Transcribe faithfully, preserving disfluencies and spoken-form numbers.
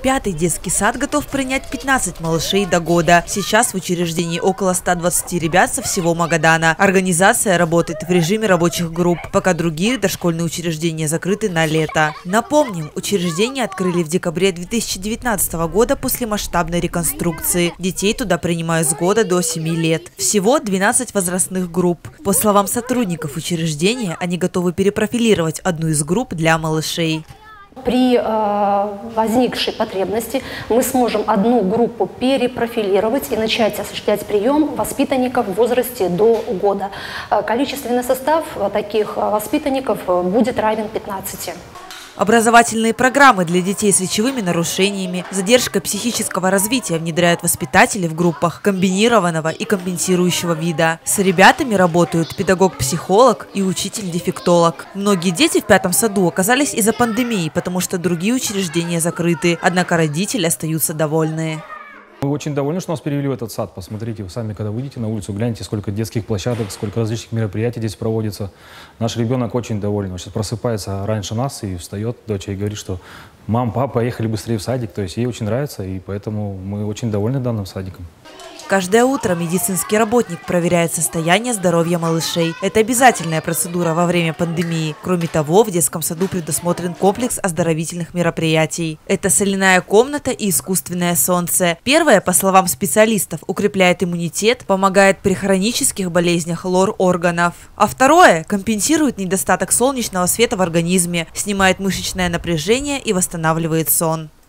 Пятый детский сад готов принять пятнадцать малышей до года. Сейчас в учреждении около ста двадцати ребят со всего Магадана. Организация работает в режиме рабочих групп, пока другие дошкольные учреждения закрыты на лето. Напомним, учреждение открыли в декабре две тысячи девятнадцатого года после масштабной реконструкции. Детей туда принимают с года до семи лет. Всего двенадцать возрастных групп. По словам сотрудников учреждения, они готовы перепрофилировать одну из групп для малышей. При э, возникшей потребности мы сможем одну группу перепрофилировать и начать осуществлять прием воспитанников в возрасте до года. Количественный состав таких воспитанников будет равен пятнадцати. Образовательные программы для детей с речевыми нарушениями, задержкой психического развития внедряют воспитатели в группах комбинированного и компенсирующего вида. С ребятами работают педагог-психолог и учитель-дефектолог. Многие дети в пятом саду оказались из-за пандемии, потому что другие учреждения закрыты, однако родители остаются довольны. Мы очень довольны, что нас перевели в этот сад. Посмотрите, вы сами, когда выйдете на улицу, гляньте, сколько детских площадок, сколько различных мероприятий здесь проводится. Наш ребенок очень доволен. Он сейчас просыпается раньше нас и встает, дочь, и говорит, что мам, папа, поехали быстрее в садик. То есть ей очень нравится, и поэтому мы очень довольны данным садиком. Каждое утро медицинский работник проверяет состояние здоровья малышей. Это обязательная процедура во время пандемии. Кроме того, в детском саду предусмотрен комплекс оздоровительных мероприятий. Это соляная комната и искусственное солнце. Первое, по словам специалистов, укрепляет иммунитет, помогает при хронических болезнях лор-органов. А второе, компенсирует недостаток солнечного света в организме, снимает мышечное напряжение и восстанавливает сон.